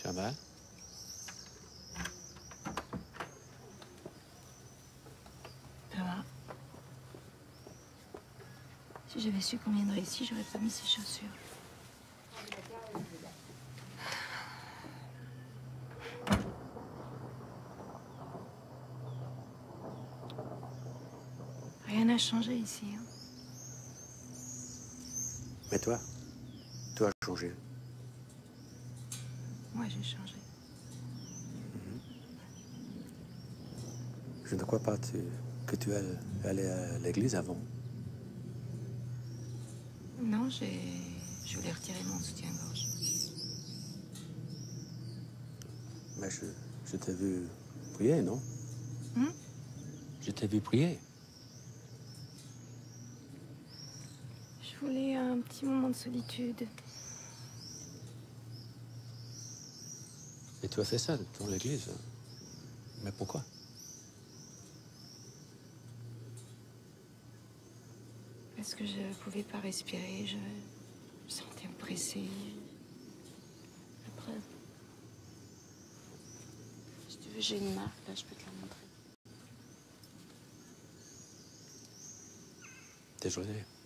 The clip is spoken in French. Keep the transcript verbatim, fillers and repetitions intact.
Tu vas mal? Ça va. Si j'avais su qu'on viendrait ici, j'aurais pas mis ces chaussures. Rien n'a changé ici. Hein. Mais toi, toi as changé. Moi, j'ai changé. Mm-hmm. Je ne crois pas tu, que tu allais à l'église avant. Non, j'ai... Je voulais retirer mon soutien-gorge. Mais je, je t'ai vu prier, non? Hum? Je t'ai vu prier. Je voulais un petit moment de solitude. Et tu as fait ça dans l'église. Mais pourquoi? Parce que je ne pouvais pas respirer, je me sentais oppressée. Après, si tu veux, j'ai une marque, là, je peux te la montrer. Désolé.